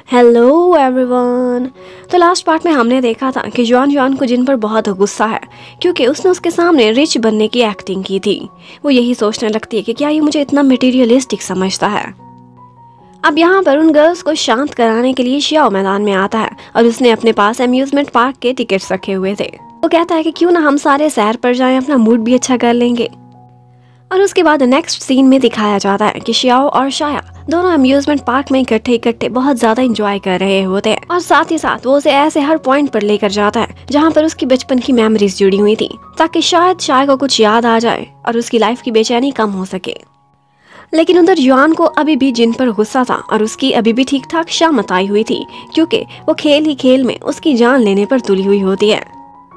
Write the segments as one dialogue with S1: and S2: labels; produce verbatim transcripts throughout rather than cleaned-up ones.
S1: Hello everyone. तो last part में हमने देखा था कि जुआन जुआन को जिन पर बहुत गुस्सा है क्योंकि उसने उसके सामने रिच बनने की एक्टिंग की थी। वो यही सोचने लगती है कि क्या ये मुझे इतना मटेरियलिस्टिक समझता है। अब यहाँ पर उन गर्ल्स को शांत कराने के लिए शियाओ मैदान में आता है और उसने अपने पास अम्यूजमेंट पार्क के टिकट्स रखे हुए थे। वो कहता है कि क्यों ना हम सारे सैर पर जाएं, अपना मूड भी अच्छा कर लेंगे। और उसके बाद नेक्स्ट सीन में दिखाया जाता है कि शियाओ और शाया दोनों अम्यूजमेंट पार्क में इकट्ठे इकट्ठे बहुत ज्यादा एंजॉय कर रहे होते हैं और साथ ही साथ वो उसे ऐसे हर पॉइंट पर लेकर जाता है जहाँ पर उसकी बचपन की मेमोरीज जुड़ी हुई थी, ताकि शायद शाया को कुछ याद आ जाए और उसकी लाइफ की बेचैनी कम हो सके। लेकिन उधर जुआन को अभी भी जिन पर गुस्सा था और उसकी अभी भी ठीक ठाक शामत आई हुई थी क्योंकि वो खेल ही खेल में उसकी जान लेने पर तुली हुई होती है।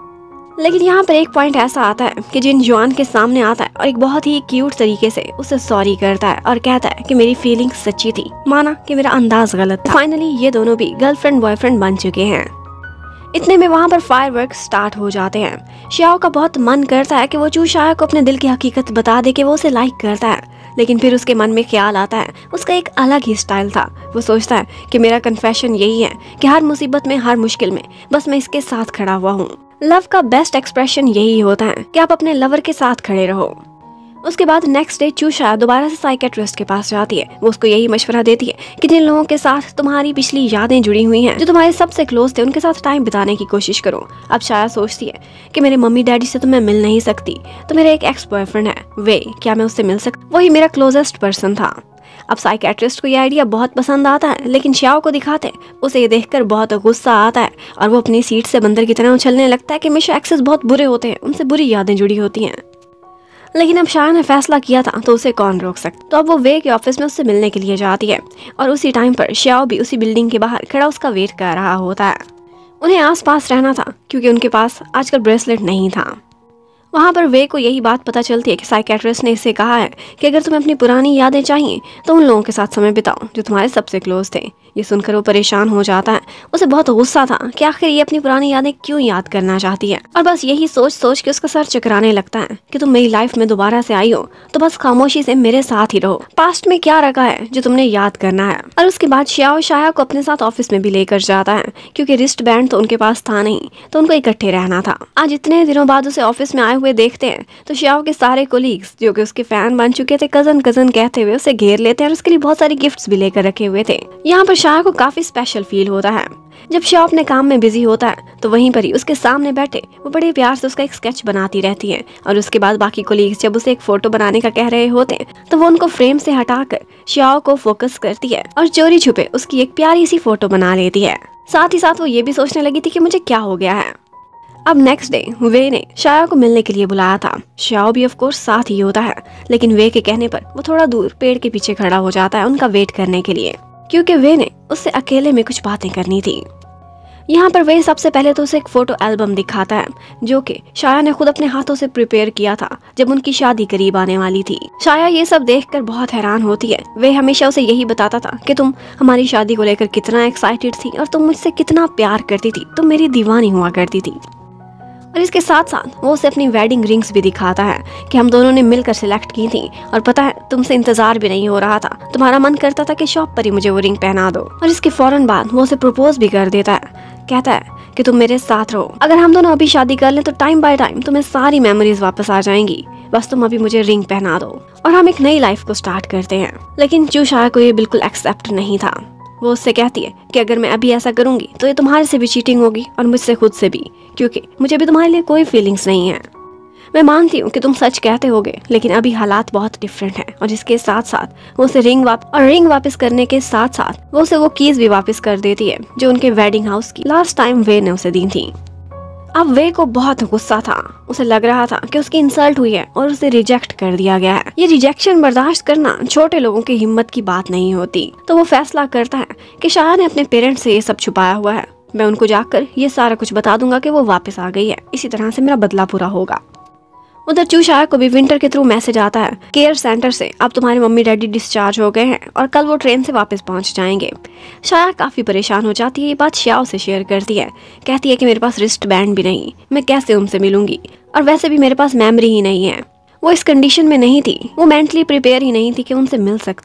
S1: लेकिन यहाँ पर एक पॉइंट ऐसा आता है कि जिन जुआन के सामने आता है और एक बहुत ही क्यूट तरीके से उसे सॉरी करता है और कहता है कि मेरी फीलिंग सच्ची थी, माना कि मेरा अंदाज गलत था। फाइनली ये दोनों भी गर्लफ्रेंड बॉयफ्रेंड बन चुके हैं। इतने में वहाँ पर फायरवर्क स्टार्ट हो जाते हैं। शियाओ का बहुत मन करता है कि वो चू शाया को अपने दिल की हकीकत बता दे कि वो उसे लाइक करता है, लेकिन फिर उसके मन में ख्याल आता है उसका एक अलग ही स्टाइल था। वो सोचता है कि मेरा कन्फेशन यही है कि हर मुसीबत में हर मुश्किल में बस मैं इसके साथ खड़ा हुआ हूँ। लव का बेस्ट एक्सप्रेशन यही होता है कि आप अपने लवर के साथ खड़े रहो। उसके बाद नेक्स्ट डे चू शाया दोबारा से साइकेट्रिस्ट के पास जाती है। वो उसको यही मशवरा देती है कि जिन लोगों के साथ तुम्हारी पिछली यादें जुड़ी हुई हैं, जो तुम्हारे सबसे क्लोज थे, उनके साथ टाइम बिताने की कोशिश करो। अब शाया सोचती है कि मेरे मम्मी डैडी से तो मैं मिल नहीं सकती, तो मेरा एक एक्स बॉयफ्रेंड है वे, क्या मैं उससे मिल सकती? वही मेरा क्लोजेस्ट पर्सन था। अब साइकेट्रिस्ट को ये आइडिया बहुत पसंद आता है, लेकिन शियाओ को दिखाते उसे ये देखकर बहुत गुस्सा आता है और वो अपनी सीट से बंदर की तरह उछलने लगता है कि हमेशा एक्सेस बहुत बुरे होते हैं, उनसे बुरी यादें जुड़ी होती हैं। लेकिन अब शाया ने फैसला किया था तो उसे कौन रोक सकता। तो अब वो वे के ऑफिस में उससे मिलने के लिए जाती है और उसी टाइम पर शियाओ भी उसी बिल्डिंग के बाहर खड़ा उसका वेट कर रहा होता है। उन्हें आस पास रहना था क्योंकि उनके पास आजकल ब्रेसलेट नहीं था। वहाँ पर वे को यही बात पता चलती है कि साइकेट्रिस्ट ने इससे कहा है कि अगर तुम्हें अपनी पुरानी यादें चाहिए तो उन लोगों के साथ समय बिताओ जो तुम्हारे सबसे क्लोज थे। ये सुनकर वो परेशान हो जाता है। उसे बहुत गुस्सा था कि आखिर ये अपनी पुरानी यादें क्यों याद करना चाहती है और बस यही सोच सोच के उसका सर चकराने लगता है कि तुम मेरी लाइफ में दोबारा से आई हो तो बस खामोशी से मेरे साथ ही रहो। पास्ट में क्या रखा है जो तुमने याद करना है। और उसके बाद शियाओ शाया को अपने साथ ऑफिस में भी लेकर जाता है क्योंकि रिस्ट बैंड तो उनके पास था नहीं, तो उनको इकट्ठे रहना था। आज इतने दिनों बाद उसे ऑफिस में आए हुए देखते हैं तो शियाओ के सारे कोलीग्स जो कि उसके फैन बन चुके थे कजन कजन कहते हुए उसे घेर लेते हैं और उसके लिए बहुत सारी गिफ्ट्स भी लेकर रखे हुए थे। यहाँ पर शाया को काफी स्पेशल फील होता है। जब शियाओ अपने काम में बिजी होता है तो वहीं पर ही उसके सामने बैठे वो बड़े प्यार से उसका एक स्केच बनाती रहती है और उसके बाद बाकी कोलीग्स जब उसे एक फोटो बनाने का कह रहे होते हैं तो वो उनको फ्रेम से हटाकर शियाओ को फोकस करती है और चोरी छुपे उसकी एक प्यारी सी फोटो बना लेती है। साथ ही साथ वो ये भी सोचने लगी थी कि मुझे क्या हो गया है। अब नेक्स्ट डे वे ने शाया को मिलने के लिए बुलाया था। शियाओ भी ऑफ कोर्स साथ ही होता है, लेकिन वे के कहने पर वो थोड़ा दूर पेड़ के पीछे खड़ा हो जाता है उनका वेट करने के लिए, क्योंकि वे ने उससे अकेले में कुछ बातें करनी थी। यहाँ पर वे सबसे पहले तो उसे एक फोटो एल्बम दिखाता है जो कि शाया ने खुद अपने हाथों से प्रिपेयर किया था जब उनकी शादी करीब आने वाली थी। शाया ये सब देखकर बहुत हैरान होती है। वे हमेशा उसे यही बताता था कि तुम हमारी शादी को लेकर कितना एक्साइटेड थी और तुम मुझसे कितना प्यार करती थी, तुम मेरी दीवानी हुआ करती थी। और इसके साथ साथ वो उसे अपनी वेडिंग रिंग्स भी दिखाता है कि हम दोनों ने मिलकर सिलेक्ट की थी और पता है तुमसे इंतजार भी नहीं हो रहा था, तुम्हारा मन करता था कि शॉप पर ही मुझे वो रिंग पहना दो। और इसके फौरन बाद वो उसे प्रपोज भी कर देता है, कहता है कि तुम मेरे साथ रहो, अगर हम दोनों अभी शादी कर लें तो टाइम बाय टाइम तुम्हें सारी मेमोरीज वापस आ जाएंगी, बस तुम अभी मुझे रिंग पहना दो और हम एक नई लाइफ को स्टार्ट करते हैं। लेकिन चू शाया को ये बिल्कुल एक्सेप्ट नहीं था। वो उससे कहती है कि अगर मैं अभी ऐसा करूंगी तो ये तुम्हारे से भी चीटिंग होगी और मुझसे खुद से भी, क्योंकि मुझे भी तुम्हारे लिए कोई फीलिंग्स नहीं है। मैं मानती हूँ कि तुम सच कहते होगे, लेकिन अभी हालात बहुत डिफरेंट हैं। और इसके साथ साथ वो उसे रिंग वापस और रिंग वापस करने के साथ साथ वो उसे वो कीज भी वापस कर देती है जो उनके वेडिंग हाउस की लास्ट टाइम वे ने उसे दी थी। अब वे को बहुत गुस्सा था। उसे लग रहा था कि उसकी इंसल्ट हुई है और उसे रिजेक्ट कर दिया गया है। ये रिजेक्शन बर्दाश्त करना छोटे लोगों की हिम्मत की बात नहीं होती। तो वो फैसला करता है कि शाया ने अपने पेरेंट्स से ये सब छुपाया हुआ है, मैं उनको जाकर ये सारा कुछ बता दूंगा कि वो वापस आ गई है, इसी तरह से मेरा बदला पूरा होगा। उधर चू शाया को भी विंटर के थ्रू मैसेज आता है केयर सेंटर से, अब तुम्हारे मम्मी डैडी डिस्चार्ज हो गए हैं और कल वो ट्रेन से वापस पहुंच जाएंगे। शाया काफी परेशान हो जाती है, ये बात शियाओ से शेयर करती है। कहती है कि मेरे पास रिस्ट बैंड भी नहीं, मैं कैसे उनसे मिलूंगी, और वैसे भी मेरे पास मेमोरी ही नहीं है। वो इस कंडीशन में नहीं थी, वो मेंटली प्रिपेयर ही नहीं थी कि उनसे मिल सकती।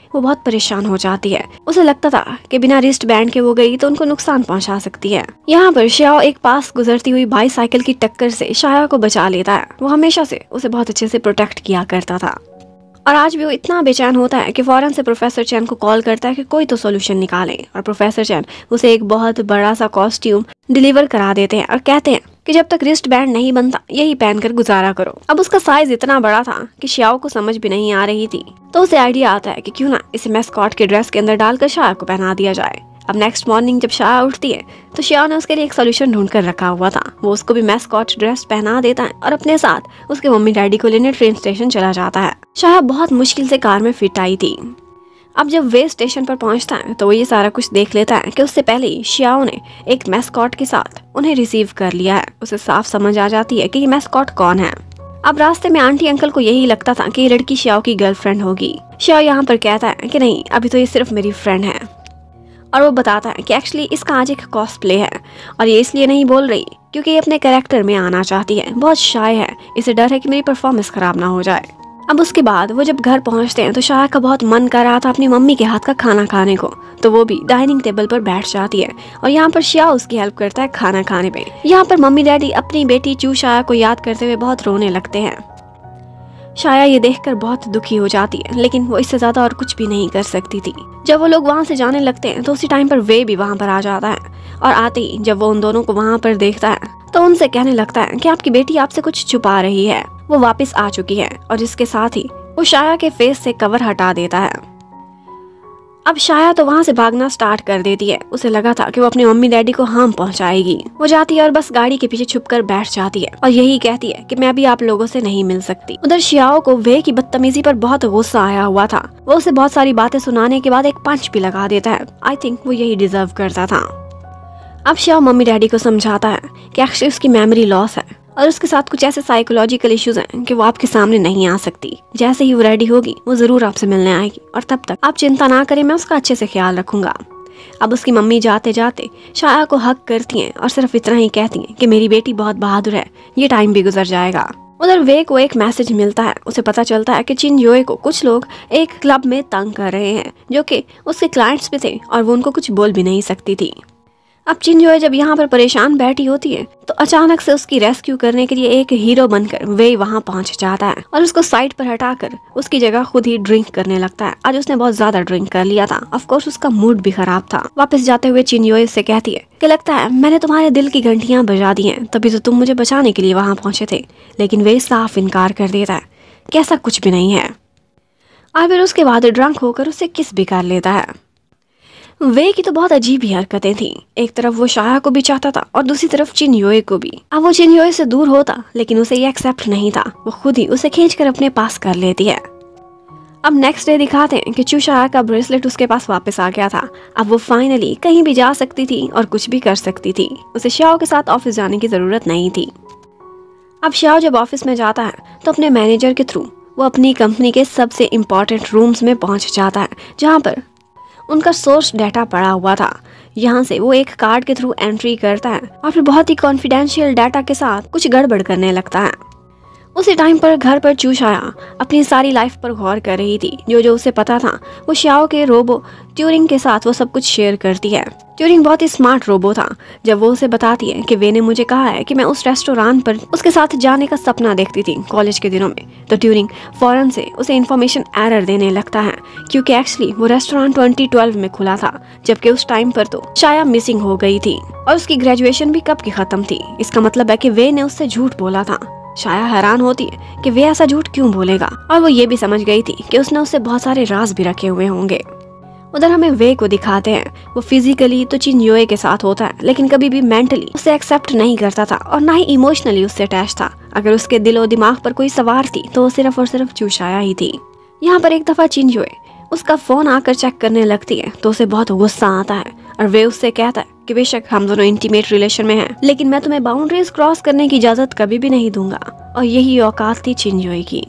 S1: वो बहुत परेशान हो जाती है। उसे लगता था कि बिना रिस्ट बैंड के वो गई तो उनको नुकसान पहुंचा सकती है। यहाँ पर श्याओ एक पास गुजरती हुई बाईसाइकिल की टक्कर से शाया को बचा लेता है। वो हमेशा से उसे बहुत अच्छे से प्रोटेक्ट किया करता था और आज भी वो इतना बेचैन होता है कि फौरन से प्रोफेसर चैन को कॉल करता है कि कोई तो सोल्यूशन निकालें। और प्रोफेसर चैन उसे एक बहुत बड़ा सा कॉस्ट्यूम डिलीवर करा देते हैं और कहते हैं कि जब तक रिस्ट बैंड नहीं बनता यही पहनकर गुजारा करो। अब उसका साइज इतना बड़ा था कि श्याओ को समझ भी नहीं आ रही थी, तो उसे आइडिया आता है कि क्यों ना इसे मैस्कॉट के ड्रेस के अंदर डालकर शाया को पहना दिया जाए। अब नेक्स्ट मॉर्निंग जब शाया उठती है तो श्याओ ने उसके लिए एक सोल्यूशन ढूंढ कर रखा हुआ था। वो उसको भी मैस्कॉट ड्रेस पहना देता है और अपने साथ उसके मम्मी डैडी को लेने ट्रेन स्टेशन चला जाता है। शाया बहुत मुश्किल से कार में फिट आई थी। अब जब वे स्टेशन पर पहुंचता है तो वो ये सारा कुछ देख लेता है कि उससे पहले ही श्याओ ने एक मैस्कॉट के साथ उन्हें रिसीव कर लिया है। उसे साफ समझ आ जाती है कि ये मैस्कॉट कौन है। अब रास्ते में आंटी अंकल को यही लगता था कि ये लड़की श्याओ की गर्लफ्रेंड होगी। श्याओ यहाँ पर कहता है कि नहीं, अभी तो ये सिर्फ मेरी फ्रेंड है। और वो बताता है कि एक्चुअली इसका आज एक कॉस्प्ले है और ये इसलिए नहीं बोल रही क्योंकि ये अपने कैरेक्टर में आना चाहती है, बहुत शाय है, इसे डर है कि मेरी परफॉर्मेंस खराब ना हो जाए। अब उसके बाद वो जब घर पहुंचते हैं तो शाया का बहुत मन कर रहा था अपनी मम्मी के हाथ का खाना खाने को, तो वो भी डाइनिंग टेबल पर बैठ जाती है और यहाँ पर श्याओ उसकी हेल्प करता है खाना खाने में। यहाँ पर मम्मी डैडी अपनी बेटी चू शाया को याद करते हुए बहुत रोने लगते हैं। शाया ये देखकर बहुत दुखी हो जाती है, लेकिन वो इससे ज्यादा और कुछ भी नहीं कर सकती थी। जब वो लोग वहाँ से जाने लगते हैं तो उसी टाइम पर वे भी वहाँ पर आ जाता है और आते ही जब वो उन दोनों को वहाँ पर देखता है तो उनसे कहने लगता है कि आपकी बेटी आपसे कुछ छुपा रही है, वो वापस आ चुकी है। और इसके साथ ही वो शाया के फेस से कवर हटा देता है। अब शाया तो वहाँ से भागना स्टार्ट कर देती है। उसे लगा था कि वो अपने मम्मी डैडी को हार्म पहुंचाएगी। वो जाती है और बस गाड़ी के पीछे छुपकर बैठ जाती है और यही कहती है कि मैं भी आप लोगों से नहीं मिल सकती। उधर श्याओ को वे की बदतमीजी पर बहुत गुस्सा आया हुआ था। वो उसे बहुत सारी बातें सुनाने के बाद एक पंच भी लगा देता है। आई थिंक वो यही डिजर्व करता था। अब श्याओ मम्मी डैडी को समझाता है कि एक्चुअली उसकी मेमोरी लॉस है और उसके साथ कुछ ऐसे साइकोलॉजिकल इश्यूज हैं कि वो आपके सामने नहीं आ सकती। जैसे ही वो रेडी होगी वो जरूर आपसे मिलने आएगी और तब तक आप चिंता ना करें, मैं उसका अच्छे से ख्याल रखूंगा। अब उसकी मम्मी जाते जाते शाया को हक करती हैं और सिर्फ इतना ही कहती हैं कि मेरी बेटी बहुत बहादुर है, ये टाइम भी गुजर जाएगा। उधर वे को एक मैसेज मिलता है। उसे पता चलता है कि चिन योए को कुछ लोग एक क्लब में तंग कर रहे हैं जो कि उसके क्लाइंट्स भी थे और वो उनको कुछ बोल भी नहीं सकती थी। अब चिन योए जब यहाँ पर परेशान बैठी होती है तो अचानक से उसकी रेस्क्यू करने के लिए एक हीरो बनकर वे वहाँ पहुँच जाता है और उसको साइड पर हटाकर उसकी जगह खुद ही ड्रिंक करने लगता है। आज उसने बहुत ज्यादा ड्रिंक कर लिया था। ऑफ कोर्स उसका मूड भी खराब था। वापस जाते हुए चिन योए से कहती है कि लगता है मैंने तुम्हारे दिल की घंटियां बजा दी हैं, तभी तो तुम मुझे बचाने के लिए वहाँ पहुंचे थे। लेकिन वे साफ इनकार कर देता है कि ऐसा कुछ भी नहीं है और फिर उसके बाद ड्रंक होकर उसे किस भी कर लेता है। वे की तो बहुत अजीब ही हरकतें थी। एक तरफ वो शाया को भी चाहता था और दूसरी तरफ चिन योए को भी। अब वो चिन योए से दूर होता लेकिन उसे ये एक्सेप्ट नहीं था। वो खुद ही उसे खींचकर अपने पास कर लेती है। अब नेक्स्ट डे दिखाते हैं कि चू शाया का ब्रेसलेट उसके पास वापस आ गया था। अब वो फाइनली कहीं भी जा सकती थी और कुछ भी कर सकती थी। उसे श्याओ के साथ ऑफिस जाने की जरूरत नहीं थी। अब श्याओ जब ऑफिस में जाता है तो अपने मैनेजर के थ्रू वो अपनी कंपनी के सबसे इम्पोर्टेंट रूम्स में पहुंच जाता है जहाँ पर उनका सोर्स डाटा पड़ा हुआ था। यहाँ से वो एक कार्ड के थ्रू एंट्री करता है और फिर बहुत ही कॉन्फिडेंशियल डाटा के साथ कुछ गड़बड़ करने लगता है। उसी टाइम पर घर पर चू शाया अपनी सारी लाइफ पर गौर कर रही थी। जो जो उसे पता था वो श्याओ के रोबो ट्यूरिंग के साथ वो सब कुछ शेयर करती है। ट्यूरिंग बहुत ही स्मार्ट रोबो था। जब वो उसे बताती है कि वे ने मुझे कहा है कि मैं उस रेस्टोरेंट पर उसके साथ जाने का सपना देखती थी कॉलेज के दिनों में, तो ट्यूरिंग फौरन से उसे इन्फॉर्मेशन एरर देने लगता है क्योंकि एक्चुअली वो रेस्टोरेंट ट्वेंटी ट्वेल्व में खुला था, जबकि उस टाइम पर तो शाया मिसिंग हो गई थी और उसकी ग्रेजुएशन भी कब की खत्म थी। इसका मतलब है कि वे ने उससे झूठ बोला था। शाया हैरान होती है कि वे ऐसा झूठ क्यों बोलेगा और वो ये भी समझ गई थी कि उसने उससे बहुत सारे राज भी रखे हुए होंगे। उधर हमें वे को दिखाते हैं। वो फिजिकली तो चिन योए के साथ होता है लेकिन कभी भी मेंटली उसे एक्सेप्ट नहीं करता था और ना ही इमोशनली उससे अटैच था। अगर उसके दिलो दिमाग पर कोई सवार थी तो वो सिर्फ और सिर्फ चू शाया ही थी। यहाँ पर एक दफा चिन योए उसका फोन आकर चेक करने लगती है तो उसे बहुत गुस्सा आता है और वे उससे कहता है कि बेशक हम दोनों इंटीमेट रिलेशन में हैं, लेकिन मैं तुम्हें बाउंड्रीज क्रॉस करने की इजाजत कभी भी नहीं दूंगा। और यही औकात थी चिन योए की।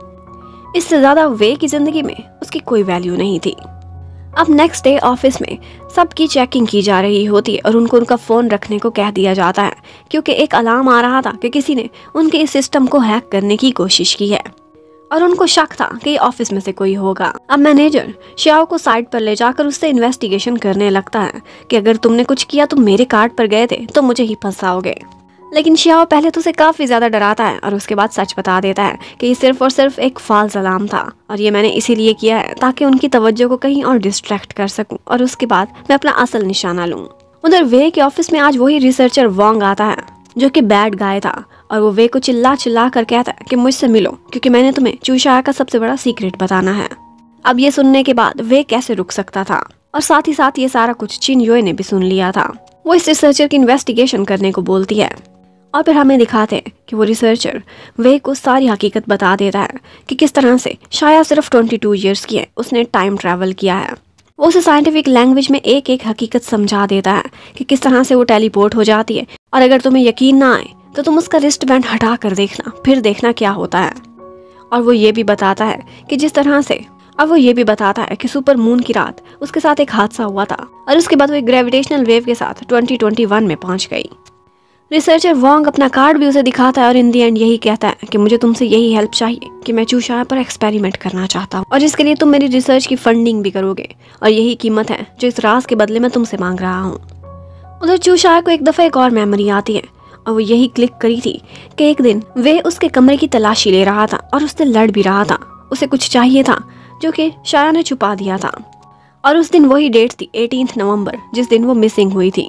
S1: इससे ज्यादा वे की जिंदगी में उसकी कोई वैल्यू नहीं थी। अब नेक्स्ट डे ऑफिस में सबकी चेकिंग की जा रही होती है और उनको उनका फोन रखने को कह दिया जाता है क्योंकि एक अलार्म आ रहा था कि किसी ने उनके इस सिस्टम को हैक करने की कोशिश की है। और उनको शक था कि ये ऑफिस में से कोई होगा। अब मैनेजर शियाओ को साइड पर ले जाकर उससे इन्वेस्टिगेशन करने लगता है कि अगर तुमने कुछ किया, तुम मेरे कार्ड पर गए थे तो मुझे ही फंसाओगे। लेकिन शियाओ पहले तो उसे काफी ज्यादा डराता है और उसके बाद सच बता देता है कि ये सिर्फ और सिर्फ एक फॉल्स अलार्म था और ये मैंने इसीलिए किया है ताकि उनकी तवज्जो को कहीं और डिस्ट्रैक्ट कर सकूं और उसके बाद मैं अपना असल निशाना लूं। उधर वे के ऑफिस में आज वही रिसर्चर वोंग आता है जो कि बैड गाय था और वो वे को चिल्ला चिल्ला कर कहता है कि मुझसे मिलो क्योंकि मैंने तुम्हें चूशाया का सबसे बड़ा सीक्रेट बताना है। अब ये सुनने के बाद वे कैसे रुक सकता था और साथ ही साथ ये सारा कुछ चिन योए ने भी सुन लिया था। वो इस रिसर्चर की इन्वेस्टिगेशन करने को बोलती है और फिर हमें दिखाते हैं कि वो रिसर्चर वे को सारी हकीकत बता देता है कि किस तरह से शाया सिर्फ ट्वेंटी टू ईयर्स की है, उसने टाइम ट्रैवल किया है। वो उसे साइंटिफिक लैंग्वेज में एक एक हकीकत समझा देता है कि किस तरह से वो टेलीपोर्ट हो जाती है और अगर तुम्हें यकीन ना आए तो तुम उसका रिस्ट बैंड हटा कर देखना, फिर देखना क्या होता है। और वो ये भी बताता है कि जिस तरह से अब वो ये भी बताता है कि सुपर मून की रात उसके साथ एक हादसा हुआ था और उसके बाद वो एक ग्रेविटेशनल वेव के साथ ट्वेंटी ट्वेंटी वन में पहुंच गई। रिसर्चर वोंग अपना कार्ड भी उसे दिखाता है और इन दी एंड यही कहता है कि मुझे तुमसे यही हेल्प चाहिए कि मैं चूशाया पर एक्सपेरिमेंट करना चाहता हूँ और इसके लिए तुम मेरी रिसर्च की फंडिंग भी करोगे और यही कीमत है जो इस राज के बदले में तुमसे मांग रहा हूँ। उधर चूशाया को एक दफा एक और मेमोरी आती है और वो यही क्लिक करी थी कि एक दिन वे उसके कमरे की तलाशी ले रहा था और उससे लड़ भी रहा था। उसे कुछ चाहिए था जो कि शाया ने छुपा दिया था और उस दिन वही डेट थी एटीन्थ नवंबर जिस दिन वो मिसिंग हुई थी।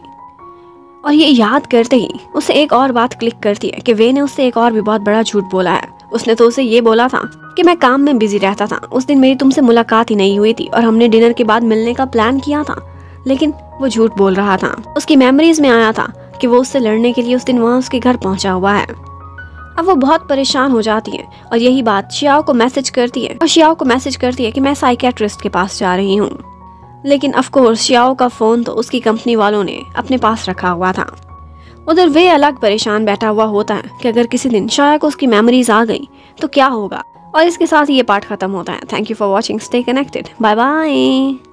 S1: और ये याद करते ही उसे एक और बात क्लिक करती है कि वे ने उससे एक और भी बहुत बड़ा झूठ बोला है। उसने तो उसे ये बोला था कि मैं काम में बिजी रहता था, उस दिन मेरी तुमसे मुलाकात ही नहीं हुई थी और हमने डिनर के बाद मिलने का प्लान किया था, लेकिन वो झूठ बोल रहा था। उसकी मेमोरीज में आया था कि वो उससे लड़ने के लिए उस दिन वहाँ उसके घर पहुंचा हुआ है। अब वो बहुत परेशान हो जाती है और यही बात शियाओ को मैसेज करती है और शियाओ को मैसेज करती है कि मैं साइकियाट्रिस्ट के पास जा रही हूँ। लेकिन ऑफ कोर्स शियाओ का फोन तो उसकी कंपनी वालों ने अपने पास रखा हुआ था। उधर वे अलग परेशान बैठा हुआ होता है कि अगर किसी दिन शाया को उसकी मेमोरीज आ गई तो क्या होगा। और इसके साथ ही ये पार्ट खत्म होता है। Thank you for watching, stay connected, bye bye.